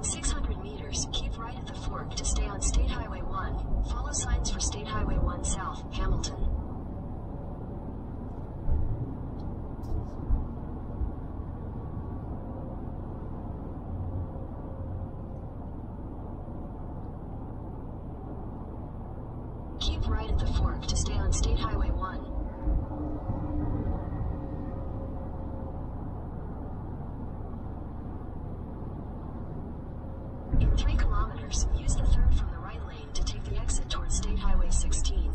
In 600 meters, keep right at the fork to stay on State Highway 1. Follow signs for State Highway 1 South, Hamilton. Keep right at the fork to stay on State Highway 1. In 3 kilometers, use the third from the right lane to take the exit towards State Highway 16.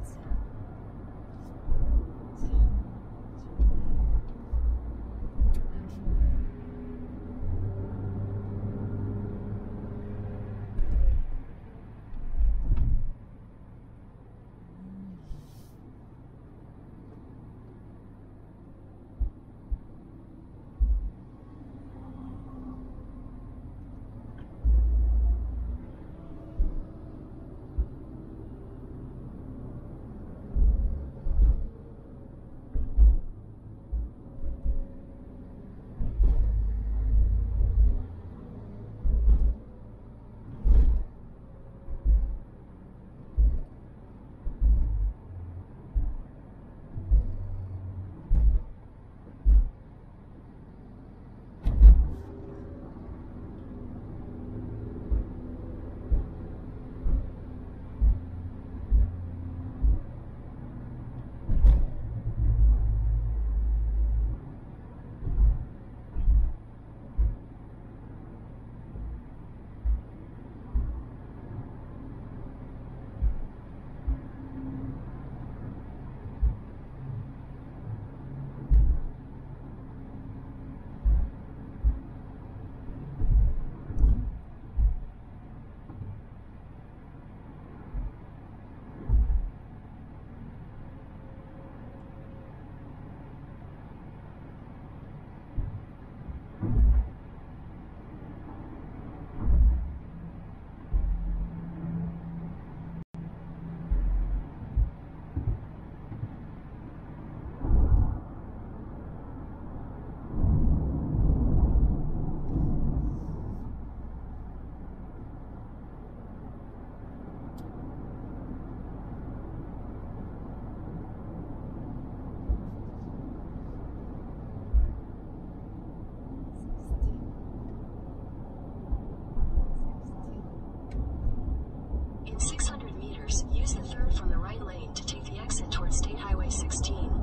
In 600 meters, use the third from the right lane to take the exit towards State Highway 16.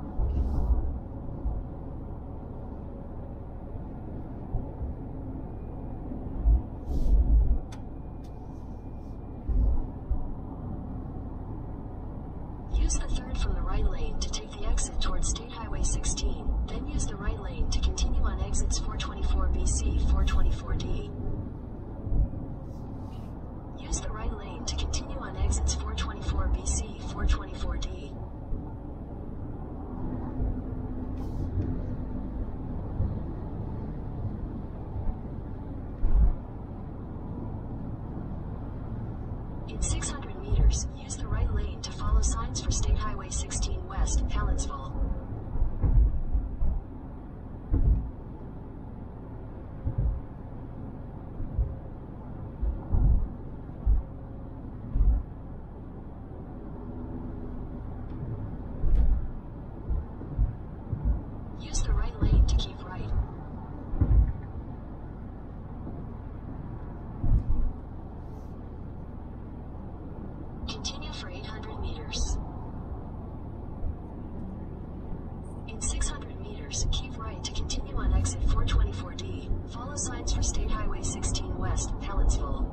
Use the third from the right lane to take the exit towards State Highway 16, then use the right lane to continue on exits 424BC, 424D. Use the right lane to continue on exits 424BC, 424D. In 600 meters, use the right lane to follow signs for State Highway 16 West, Hallettsville. Use the right lane to keep right. Continue for 800 meters. In 600 meters, keep right to continue on exit 424D. Follow signs for State Highway 16 West, Hallettsville.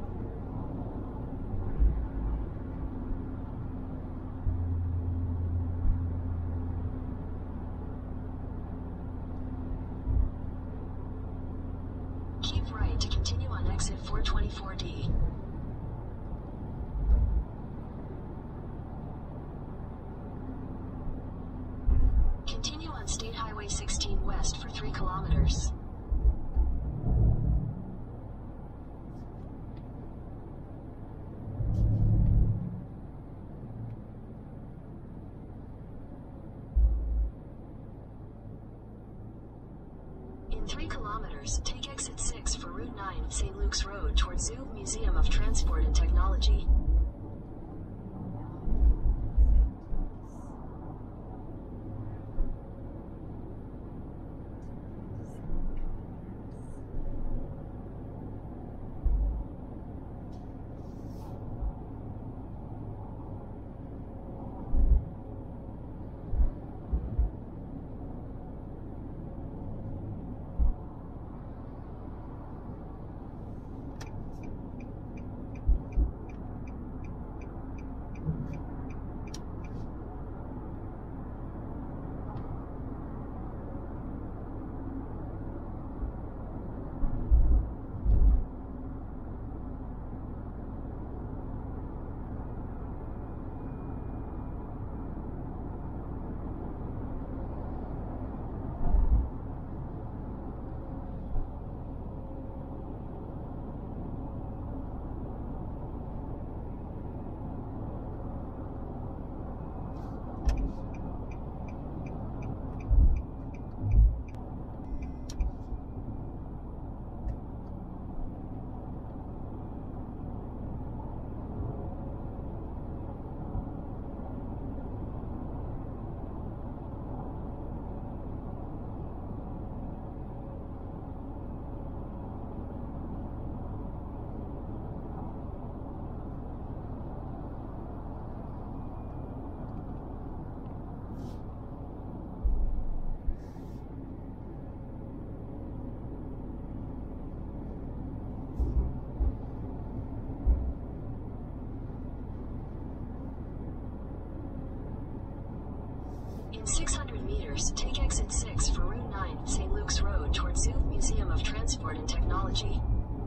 Keep right to continue on exit 424D. Continue on State Highway 16 West for 3 kilometers. In 3 kilometers, take exit 6 for Route 9, St. Luke's Road towards Zug Museum of Transport and Technology. In 600 meters, take exit 6 for Route 9, St. Luke's Road towards Zug Museum of Transport and Technology.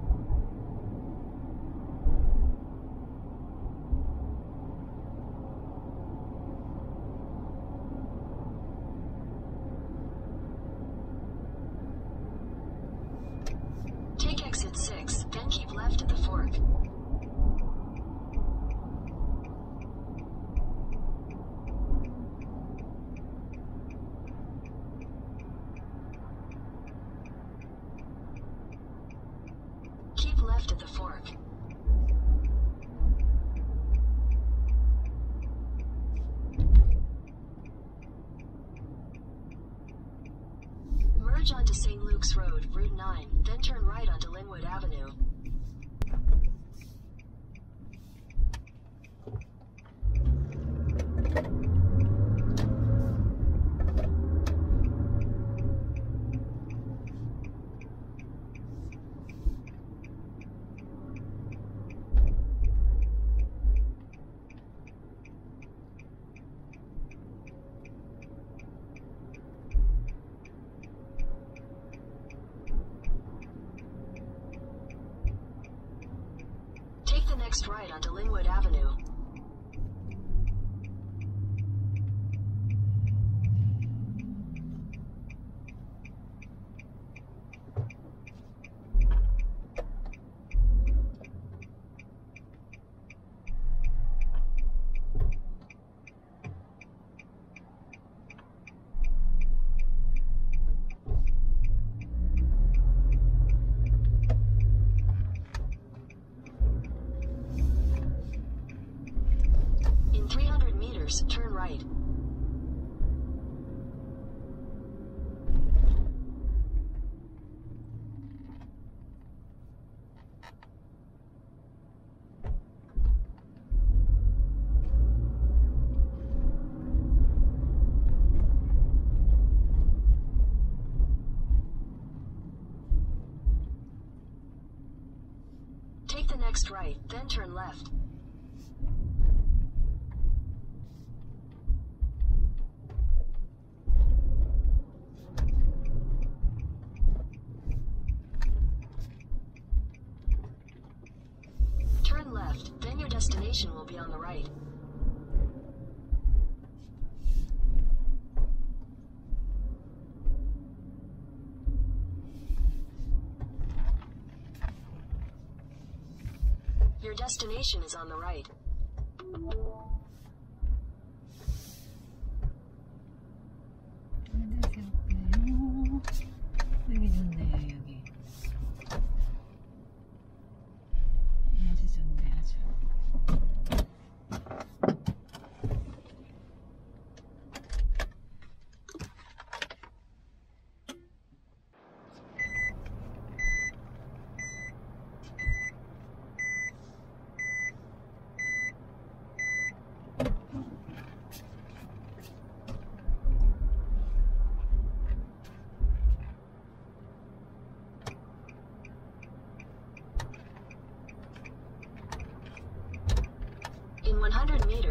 Take exit 6, then keep left at the fork. Keep left at the fork. Merge onto St. Luke's Road, Route 9, then turn right onto Linwood Avenue. Take the next right onto Linwood Avenue. In 300 meters, turn right. Take the next right, then turn left. Turn left, then your destination will be on the right. Your destination is on the right. 여기 좋네.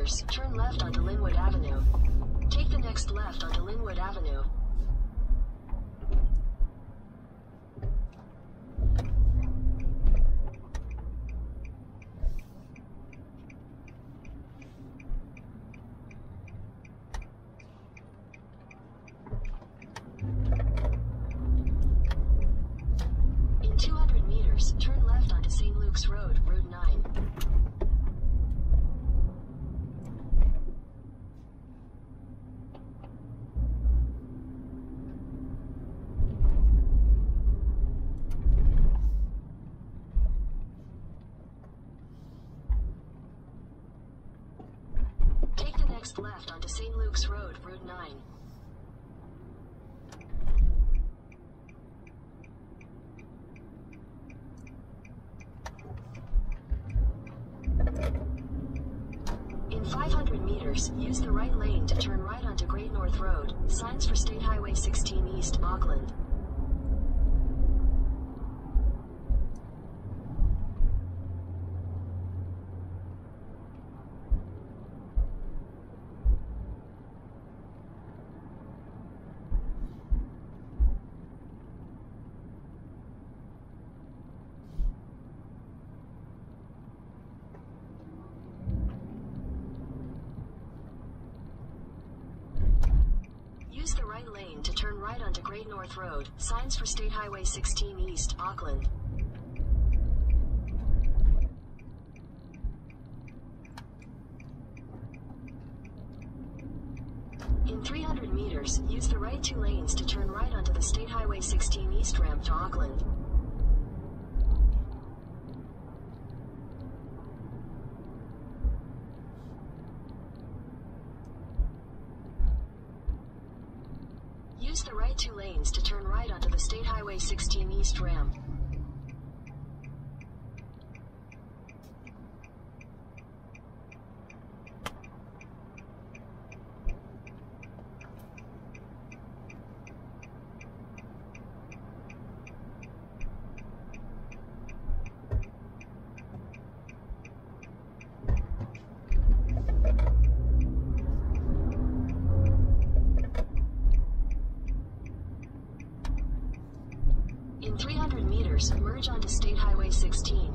meters, turn left onto Linwood Avenue. Take the next left onto Linwood Avenue. In 200 meters, turn left onto St. Luke's Road, Route 9. Take the next left onto St. Luke's Road, Route 9. In 500 meters, use the right lane to turn right onto Great North Road, signs for State Highway 16 East, Auckland. Use the right lane to turn right onto Great North Road, signs for State Highway 16 East, Auckland. In 300 meters, use the right two lanes to turn right onto the State Highway 16 East ramp to Auckland. Use the right two lanes to turn right onto the State Highway 16 East ramp. In 300 meters, merge onto State Highway 16.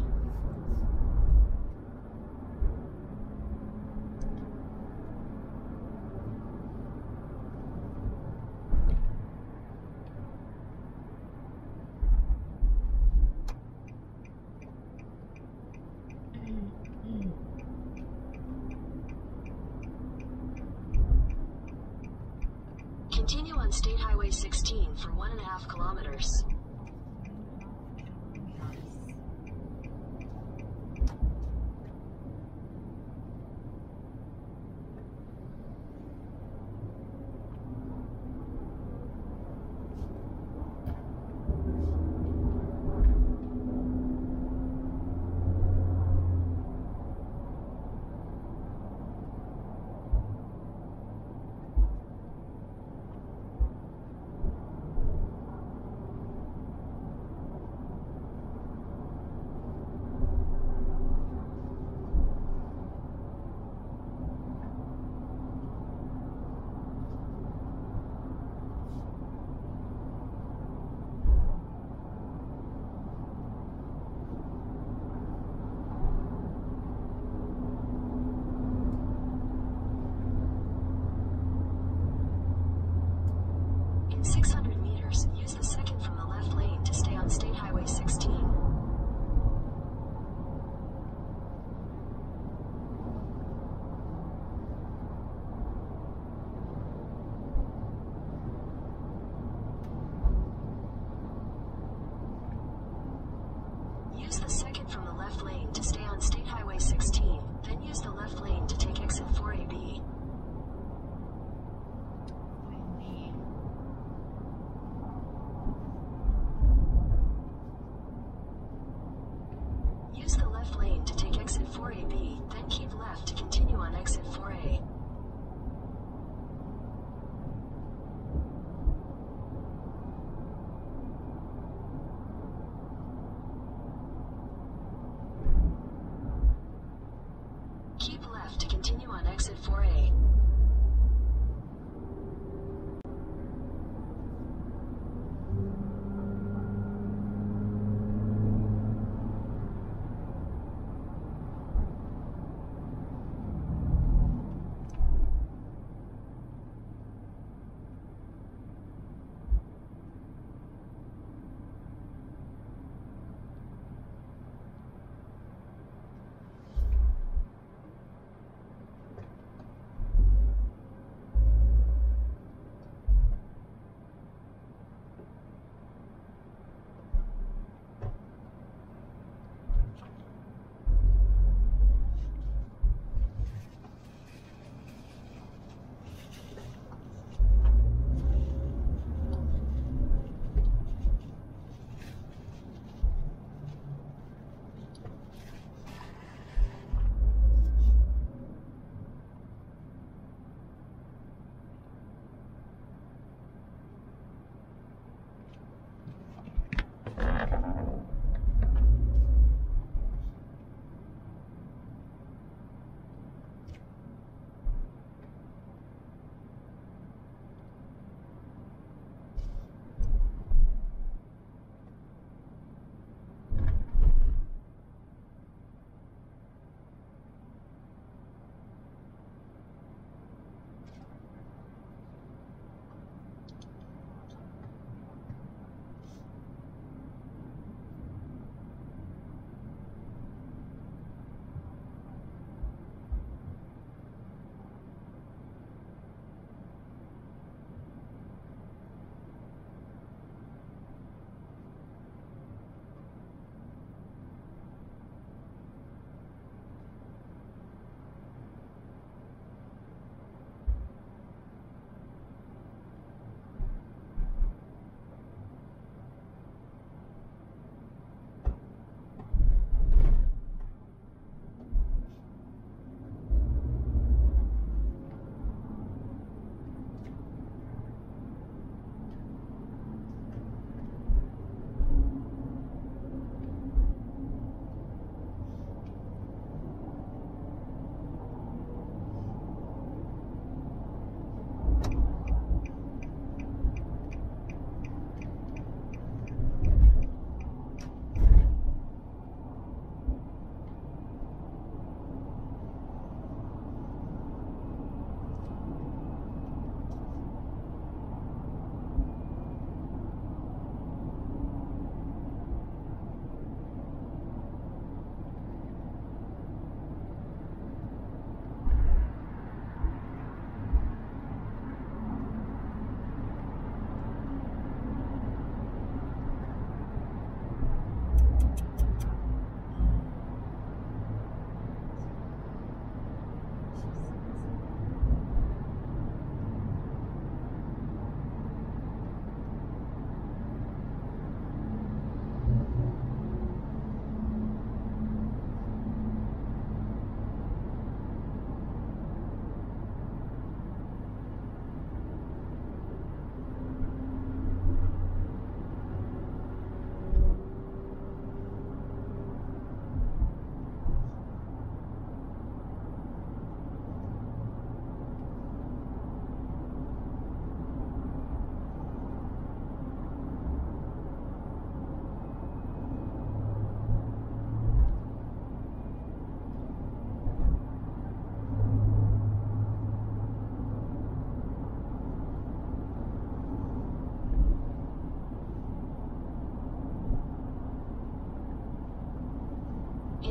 Continue on State Highway 16 for 1.5 kilometers. In 600 meters, use the second from the left lane to stay on State Highway 16. Use the second from the left lane to stay on State Highway 16, then use the left lane to take exit 4AB.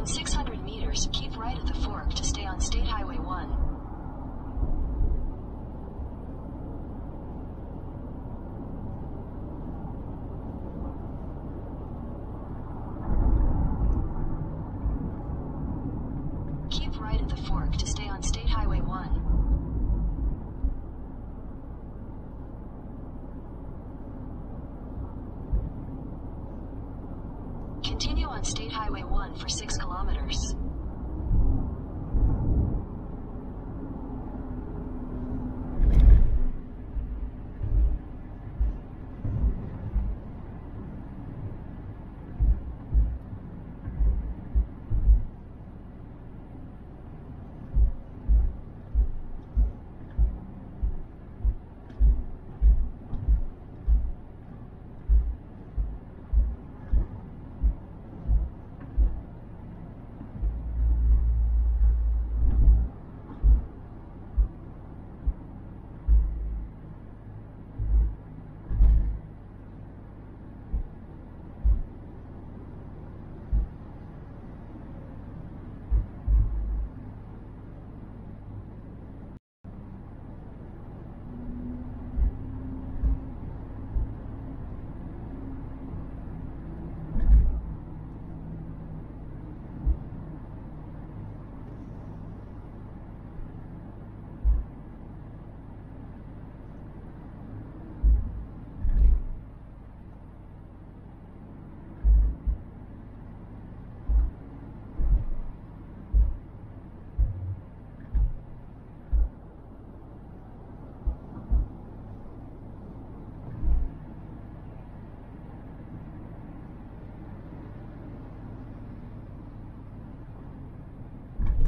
In 600 meters, keep right at the fork to stay on State Highway 1. Keep right at the fork to stay on State Highway 1. Continue on State Highway 1 for 6 kilometers.